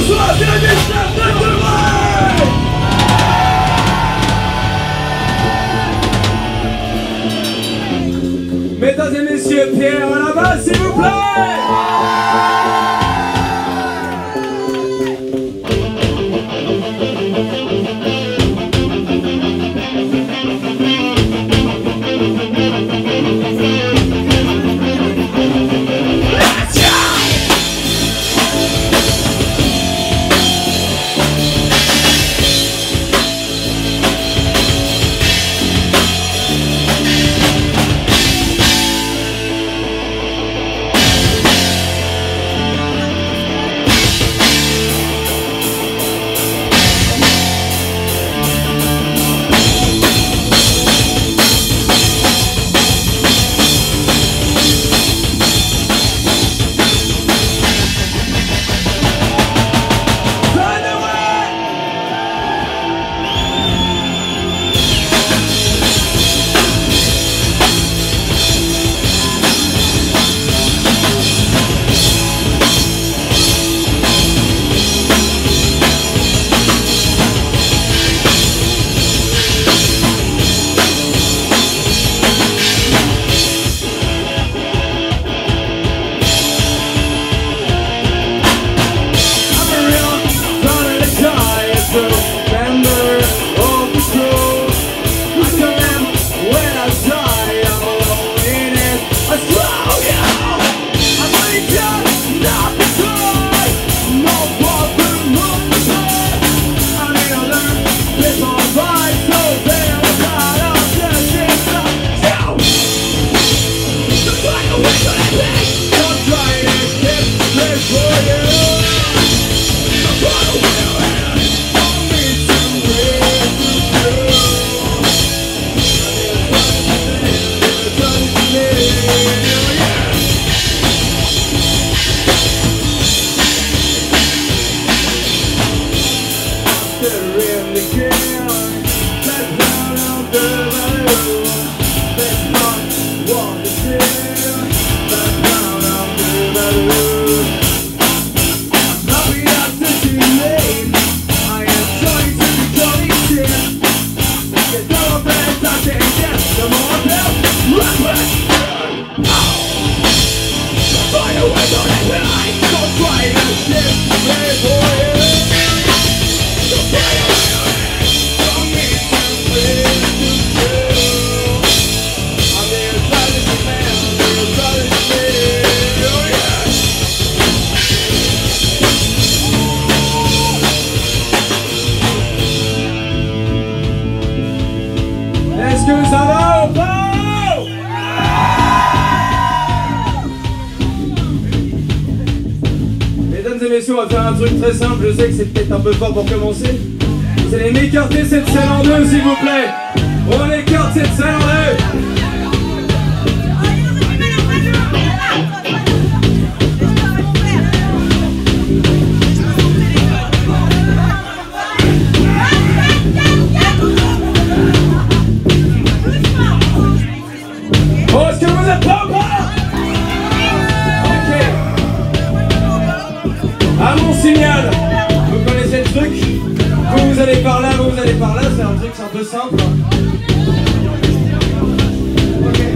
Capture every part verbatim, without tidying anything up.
Bonsoir, c'est la Michel de Drouet. Mesdames et messieurs, Pierre à la basse, s'il vous plaît. On va faire un truc très simple, je sais que c'est peut-être un peu fort pour commencer. Vous allez m'écarter cette scène en deux, s'il vous plaît. On écarte cette scène en deux. Oh, est-ce que vous êtes pas ou pas? À mon signal, vous connaissez le truc? Vous, vous allez par là, vous, vous allez par là, c'est un truc, c'est un peu simple. Okay.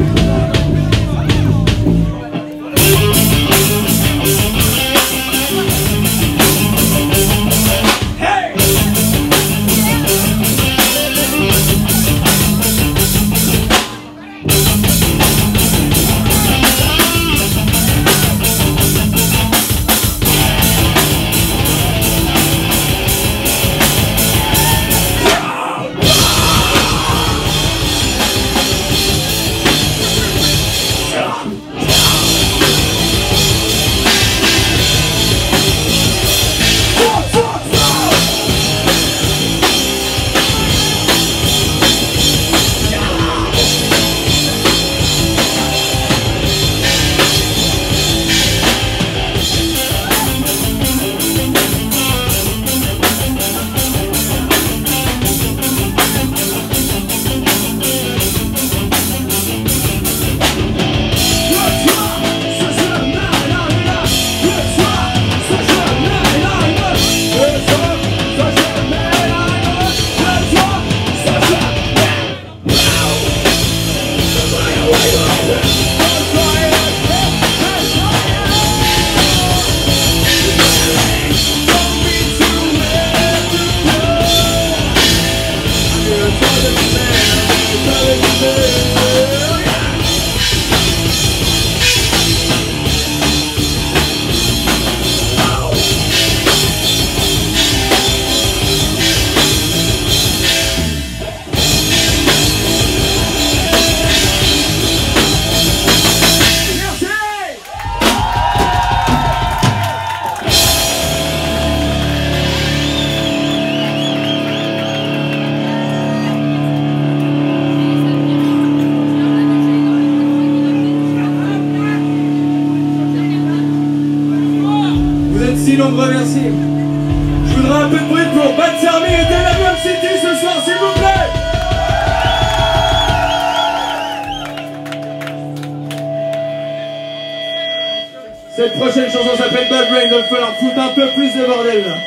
Merci, nombreux merci. Je voudrais un peu de bruit pour Bad Sermi et Delaware City ce soir, s'il vous plaît. Cette prochaine chanson s'appelle Bad Brain, donc il va leur foutre un peu plus de bordel là.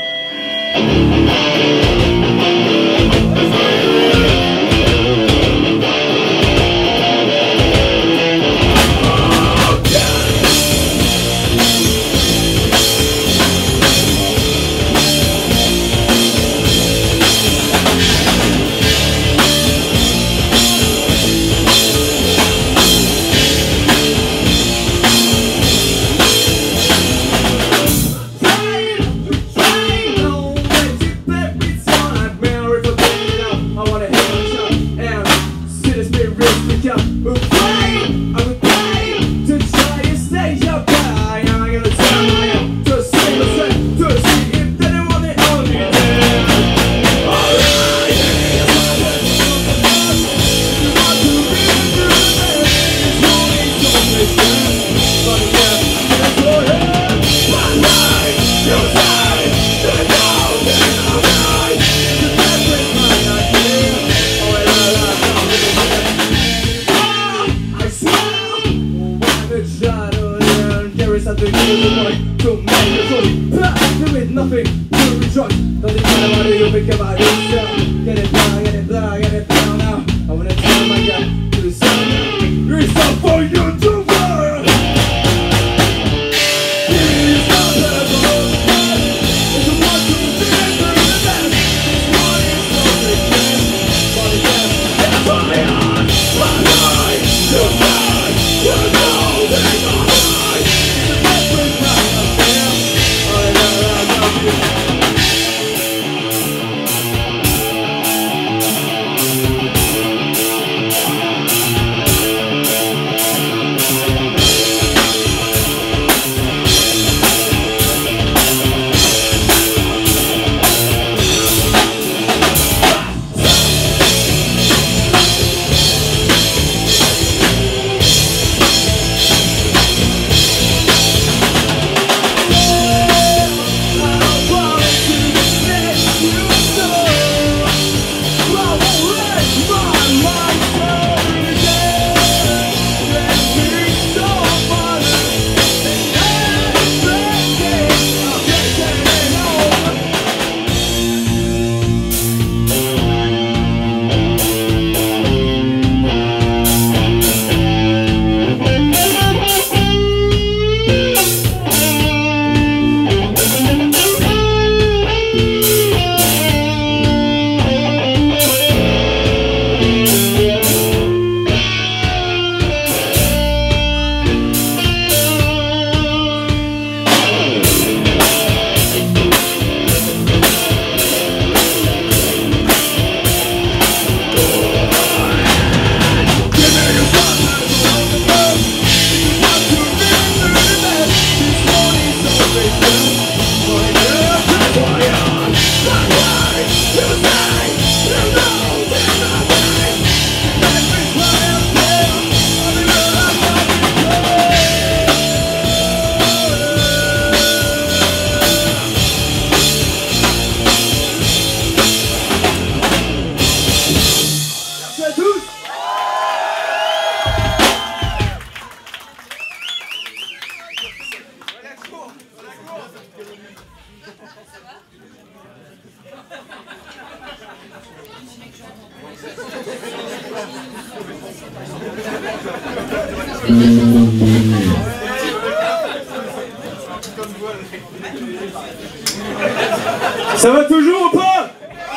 Ça va toujours ou pas?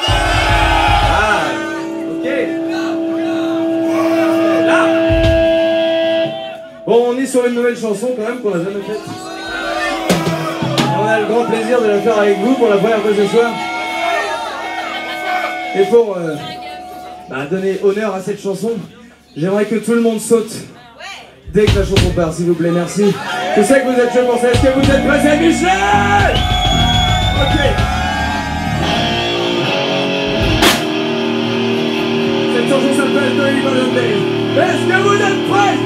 Ah, ok. Là. Bon, on est sur une nouvelle chanson quand même qu'on n'a jamais faite. On a le grand plaisir de la faire avec vous pour la première fois ce soir. Et pour euh, bah, donner honneur à cette chanson, j'aimerais que tout le monde saute dès que la chanson part, s'il vous plaît, merci. Je sais que vous êtes chaud pour ça. Est-ce que vous êtes prêts à Michel? Ok. Cette chanson s'appelle Dirty Golden Days. Est-ce que vous êtes prêts?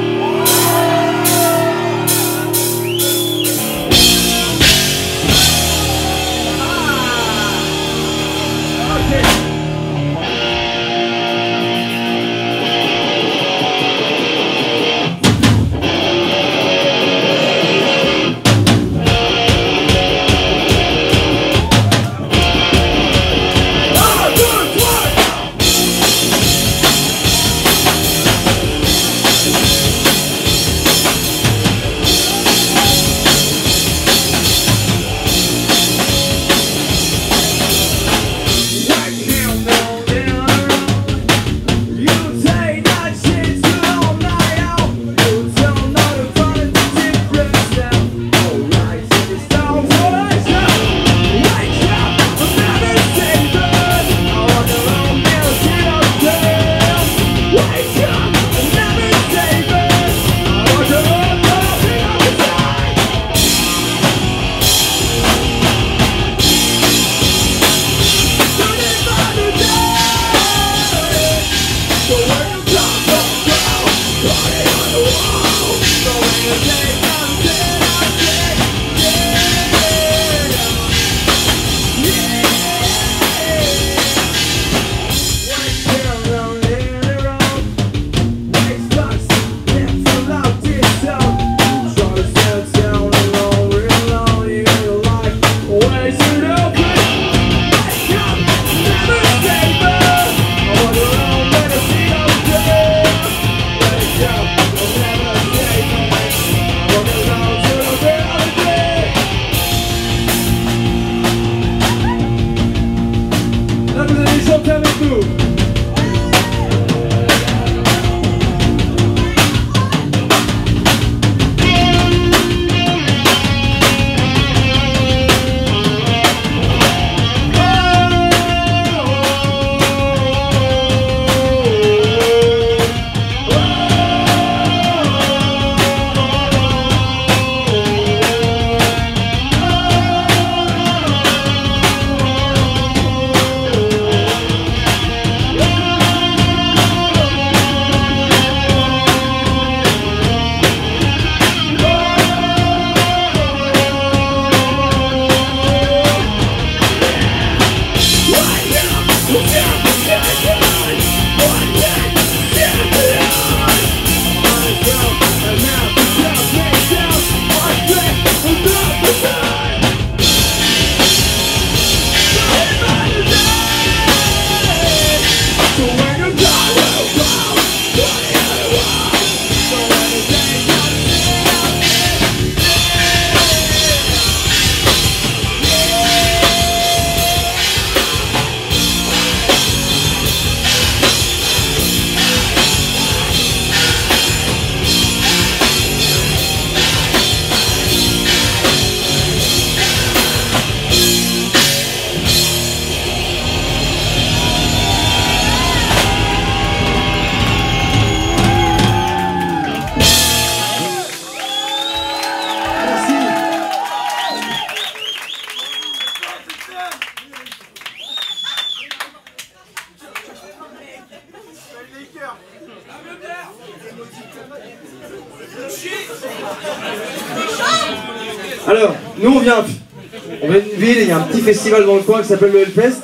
Alors, nous on vient, on vient d'une ville et il y a un petit festival dans le coin qui s'appelle le Hellfest.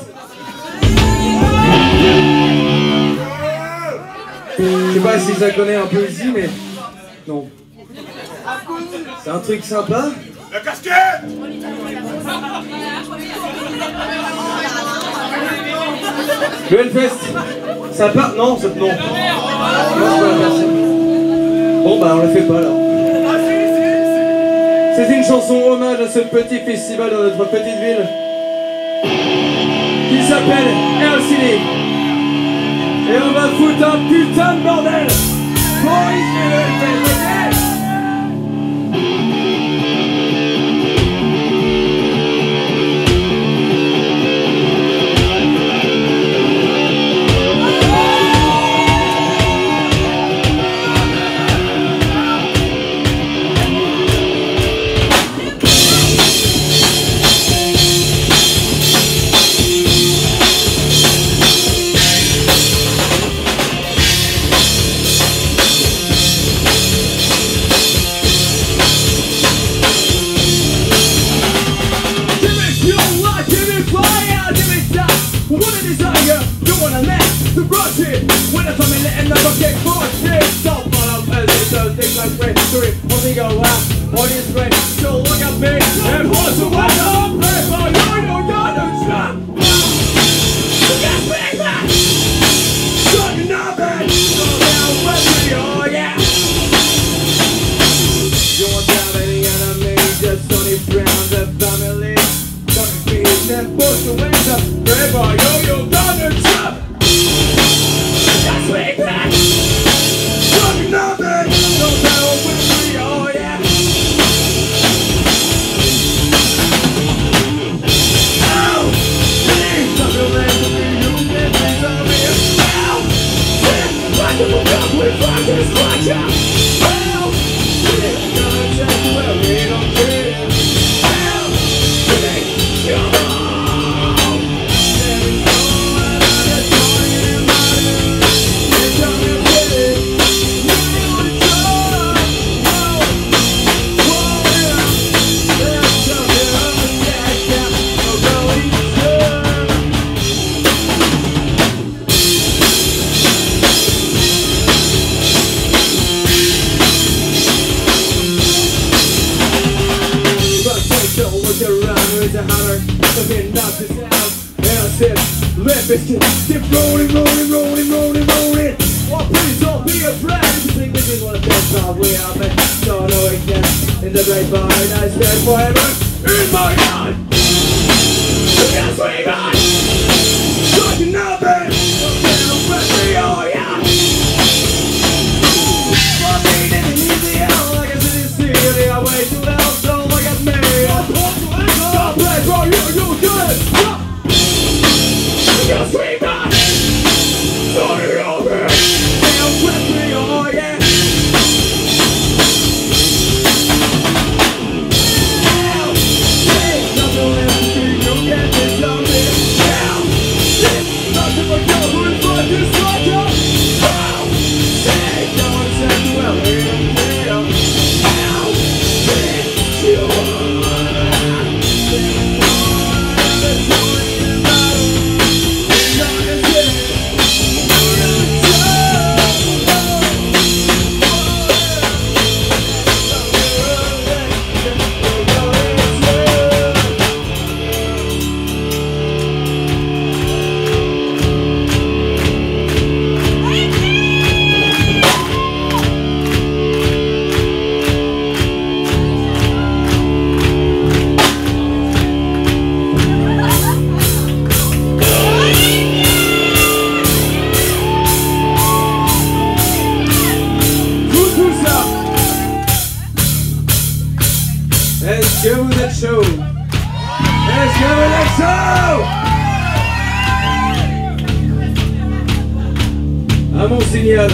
Je sais pas si ça connaît un peu ici, mais non. C'est un truc sympa. La casquette! Le Hellfest, ça part. Non, c'est non. Non, c'est pas la personne. Bon bah on la fait pas là. C'est une chanson hommage à ce petit festival dans notre petite ville qui s'appelle Hell City. Et on va foutre un putain de bordel pour ici le Hellfest, ok? À mon signal,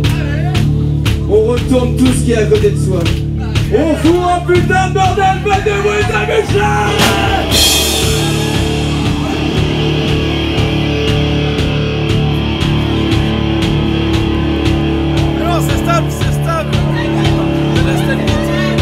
on retourne tout ce qui est à côté de soi. On fout un putain de bordel, pas de bruit, ça me charge. Non, c'est stable, c'est stable. De la stabilité.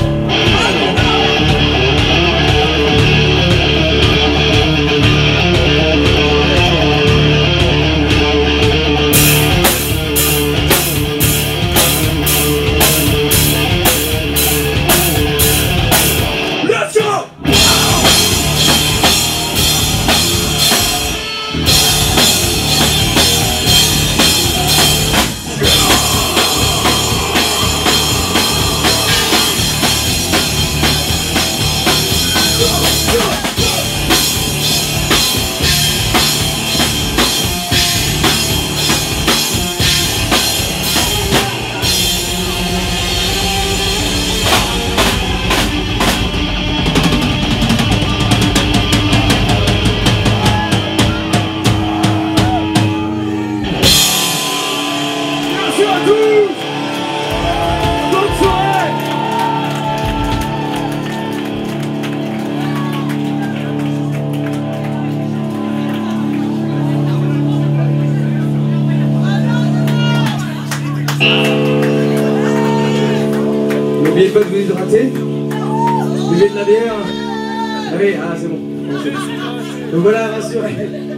pas de vous hydrater? Buvez de la bière? Ah oui, ah c'est bon. Donc voilà, rassurez.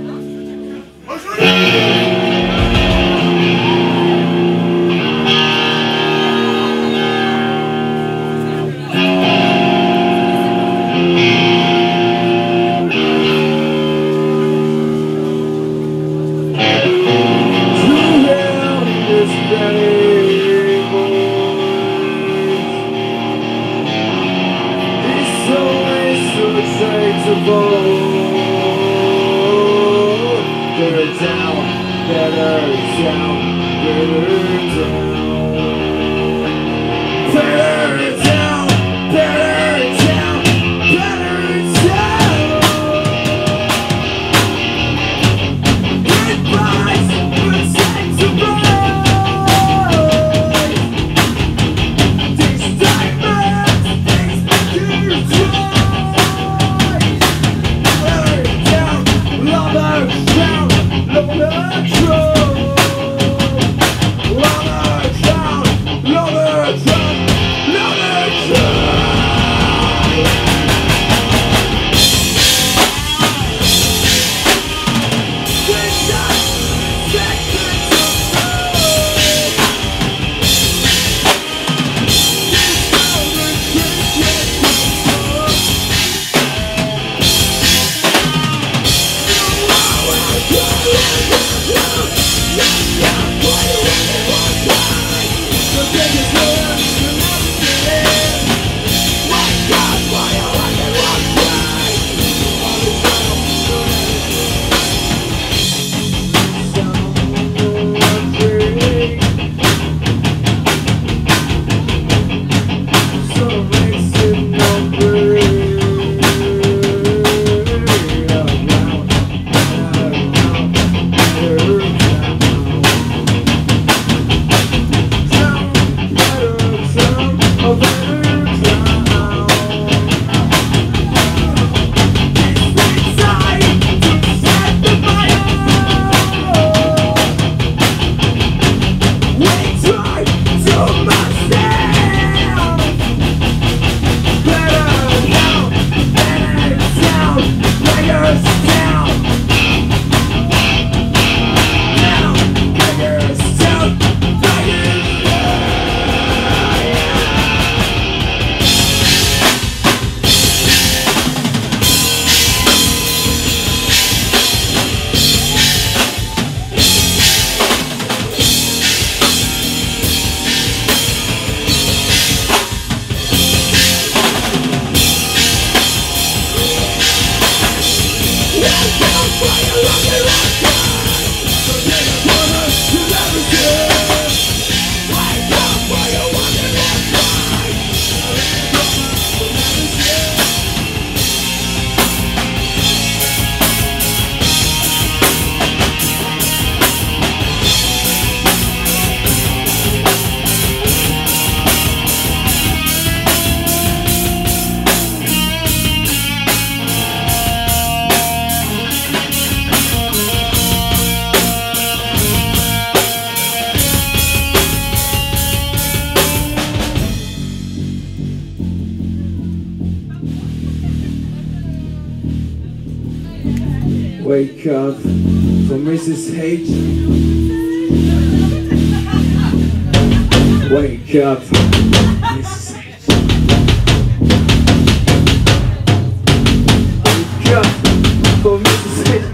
Wake up for Missus H. Wake up, Missus H. Wake up for Missus H.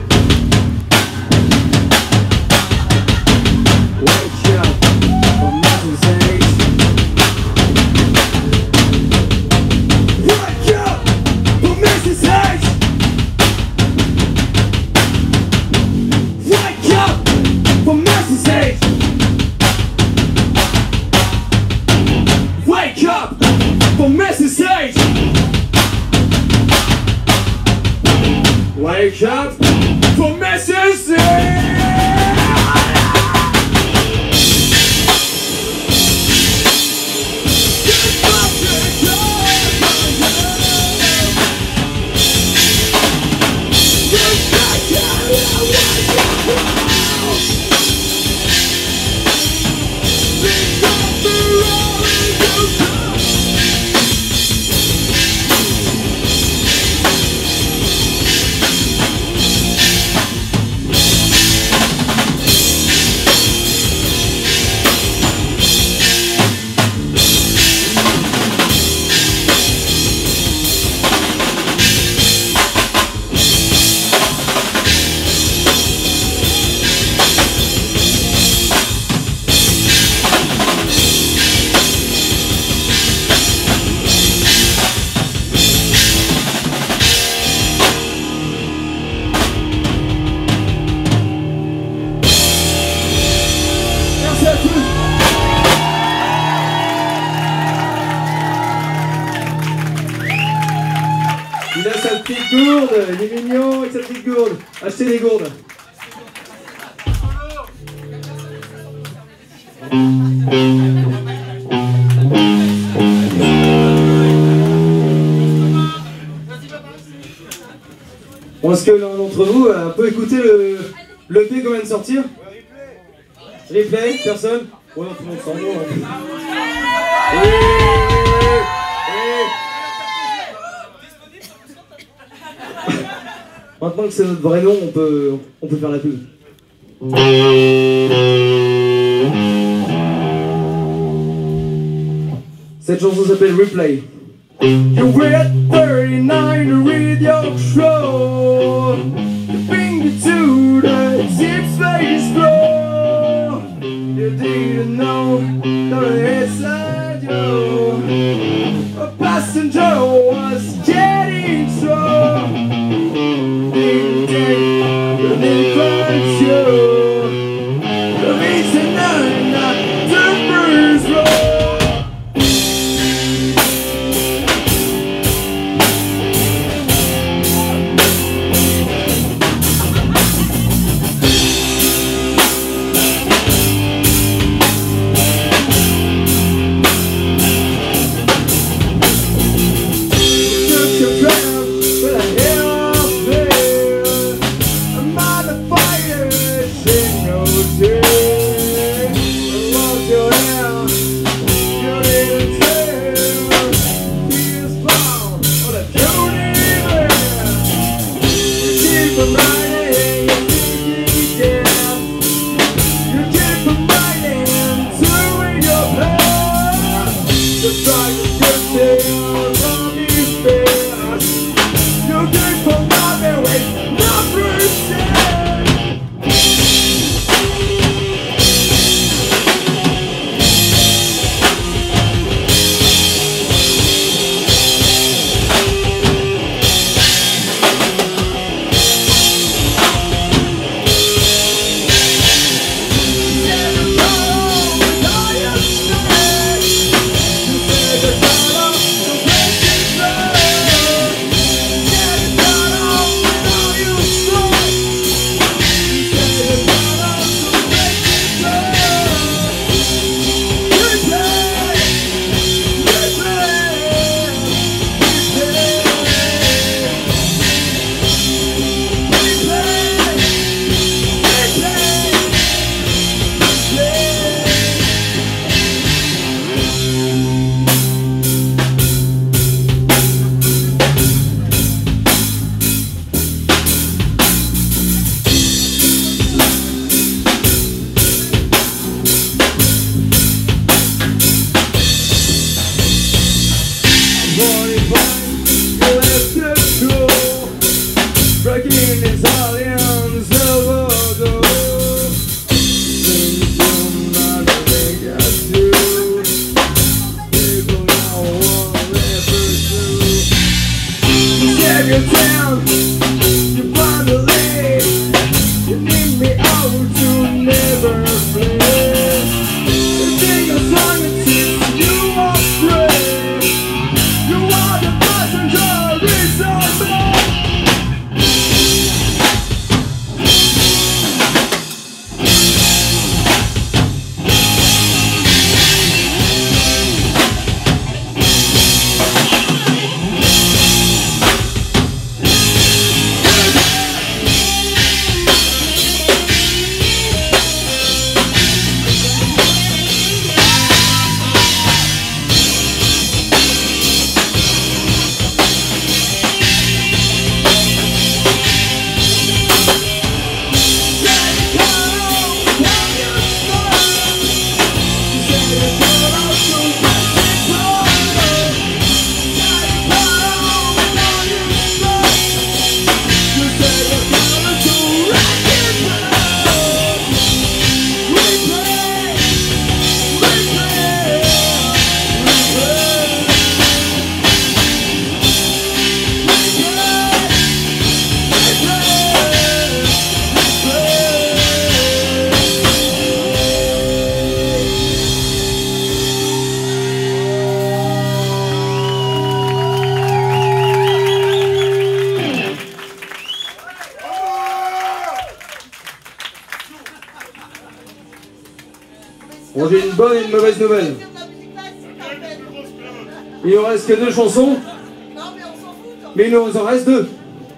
Wake up for Missus H. Wake up for Missus H. Wake up for Missus H. Wake up for Missus H. Wake up for Missus H. gourde, il est mignon avec sa petite gourde. Achetez des gourdes. Bon, est-ce que l'un d'entre vous euh, peut écouter le, le P qu'on vient de sortir? Replay, personne? Ouais, non, tout le monde s'en va. Oui, oui, oui. Maintenant que c'est notre vrai nom, on peut, on peut faire la pub. Cette chanson s'appelle Replay. You were at thirty-nine to read your show. You bring me to the six face floor. You didn't know that it's like you. A passenger was getting strong. Didn't take the difference you. The reason I'm not the first row. Bon, j'ai une bonne et une mauvaise nouvelle. Il nous reste que deux chansons. Mais il nous en reste deux.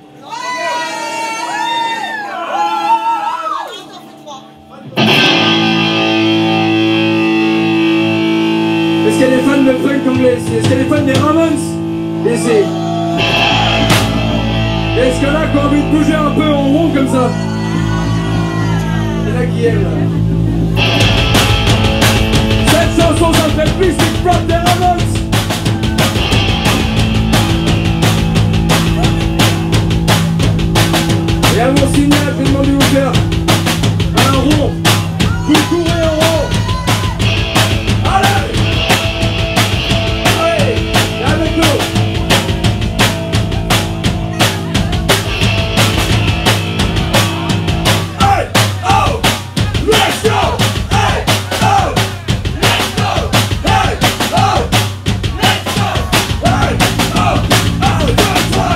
Est-ce qu'il y a des fans de punk anglais ici? Est-ce qu'il y a des fans des Ramones ici? Est-ce qu'il y en a qui ont envie de bouger un peu en rond comme ça? Il y en a qui aiment là. Cette chanson s'appelle Mystic Front des Ramones. Et à mon signal, je demande du hooker. Un rond. Vous courez en rond. Allez! Allez! Et avec nous! Hey! Oh! Let's go! Hey! Oh! Let's go! Hey! Oh! Let's go! Hey! Oh! Oh! Let's go!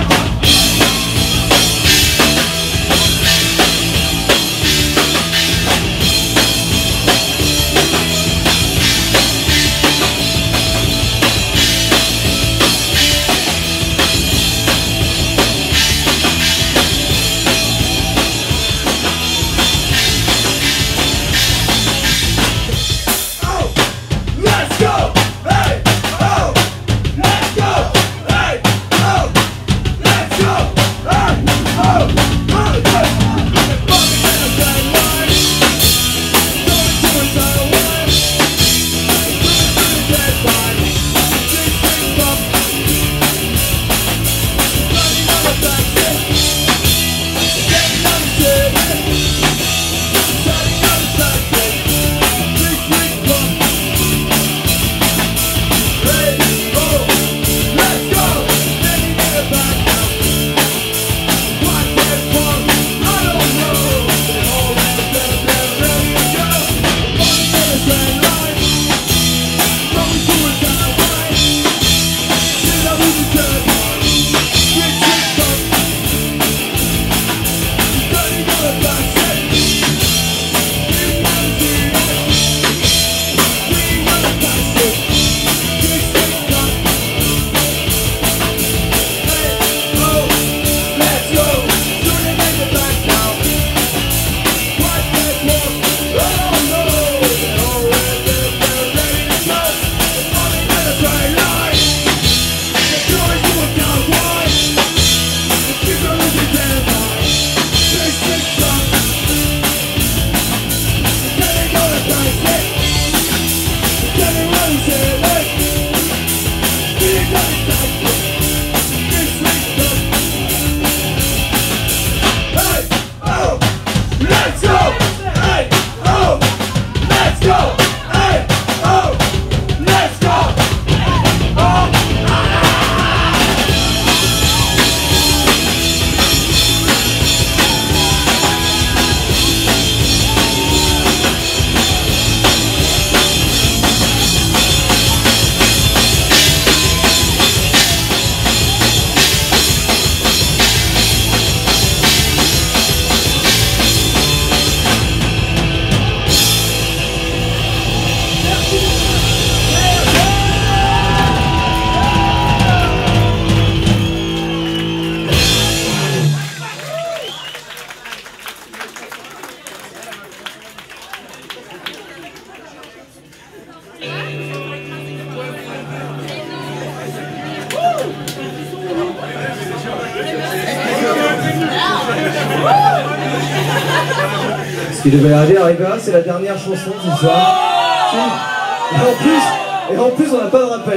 Ce qui devait arriver arrivera, c'est la dernière chanson ce soir. Et en plus, et en plus on n'a pas de rappel.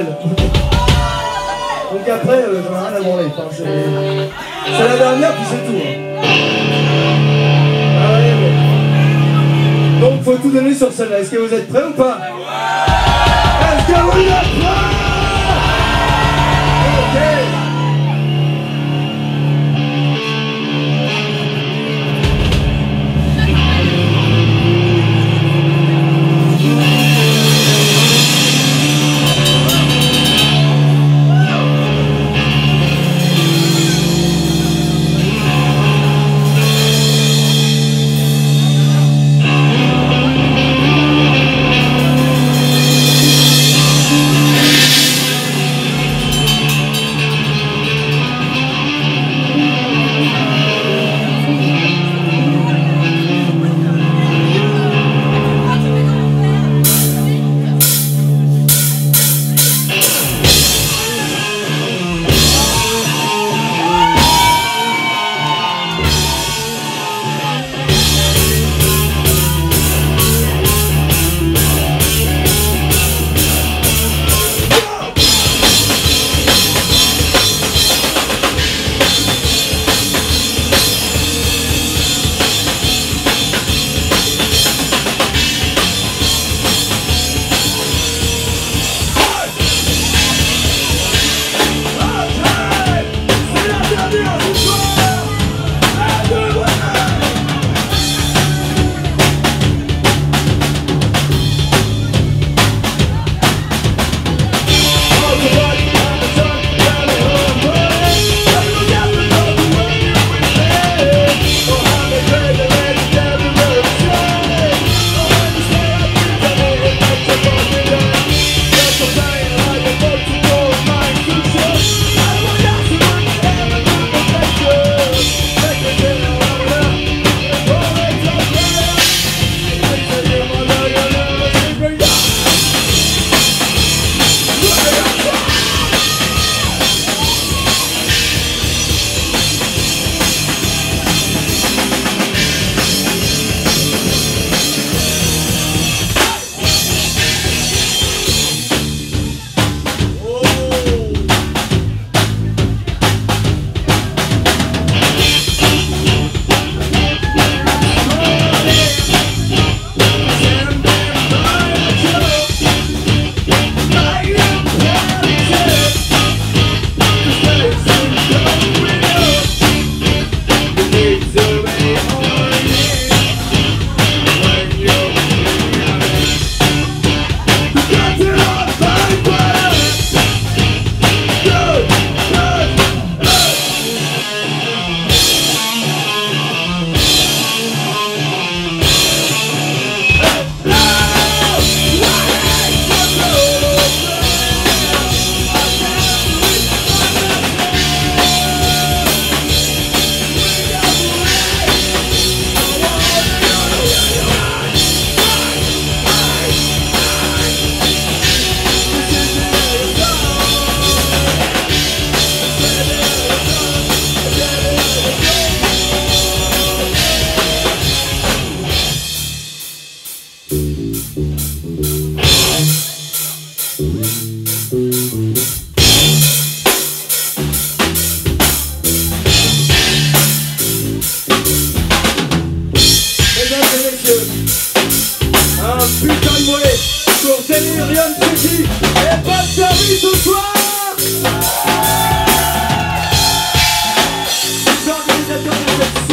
Donc après, euh, j'en ai rien à branler. Enfin, c'est la dernière, puis c'est tout. Hein. Ah ouais, mais... Donc faut tout donner sur celle-là. Est-ce que vous êtes prêts ou pas? Est-ce que vous êtes prêts? Ok.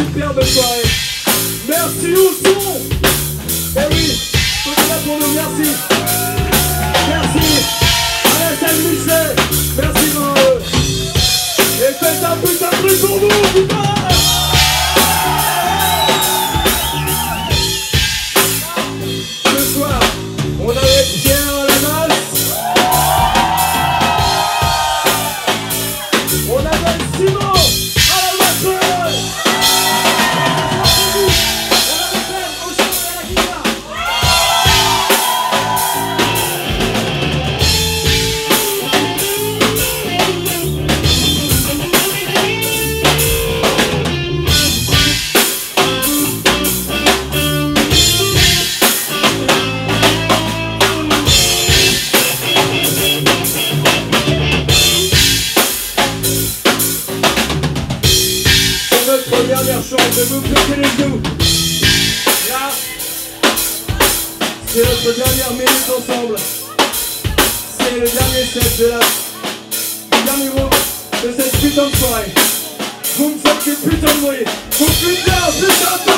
superbe soirée. Merci au son. Eh oui, tout est là pour nous, merci. Merci à la salle Michel. Merci pour eux. Et faites un putain de bruit pour nous, putain. Ce soir, on avait Pierre à la masse. On avait Simon à la batterie. On avait Pierre au chant et à la guitare. Dernière chance de vous péter les genoux. Là, c'est notre dernière minute ensemble. C'est le dernier set de la... le dernier groupe de cette putain de soirée. Vous me faites des putains de bruit. Vous putain, putain de